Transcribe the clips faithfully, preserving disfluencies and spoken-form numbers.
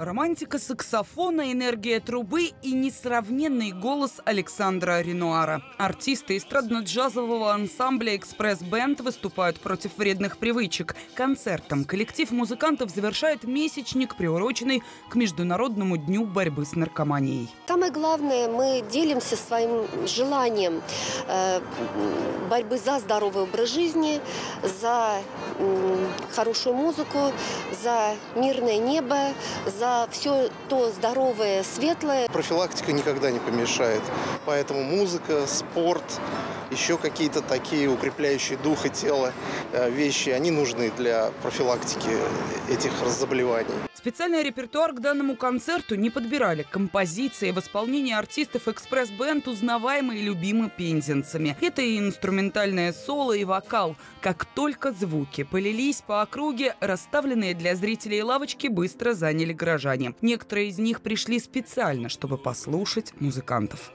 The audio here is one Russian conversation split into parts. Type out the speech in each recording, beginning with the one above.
Романтика саксофона, энергия трубы и несравненный голос Александра Ренуара. Артисты эстрадно-джазового ансамбля «Экспресс-бенд» выступают против вредных привычек. Концертом коллектив музыкантов завершает месячник, приуроченный к Международному дню борьбы с наркоманией. Самое главное, мы делимся своим желанием э, борьбы за здоровый образ жизни, за э, хорошую музыку, за мирное небо, за все то здоровое, светлое. Профилактика никогда не помешает, поэтому музыка, спорт, еще какие-то такие укрепляющие дух и тело вещи, они нужны для профилактики этих заболеваний. Специальный репертуар к данному концерту не подбирали. Композиции в исполнении артистов «Экспресс-бенд» узнаваемы и любимы пензенцами. Это и инструментальное соло, и вокал. Как только звуки полились по округе, расставленные для зрителей лавочки быстро заняли горожане. Некоторые из них пришли специально, чтобы послушать музыкантов.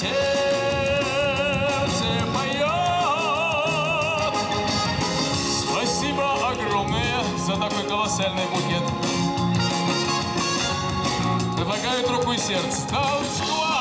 Спасибо огромное за такой колоссальный букет. Предлагают руку и сердце.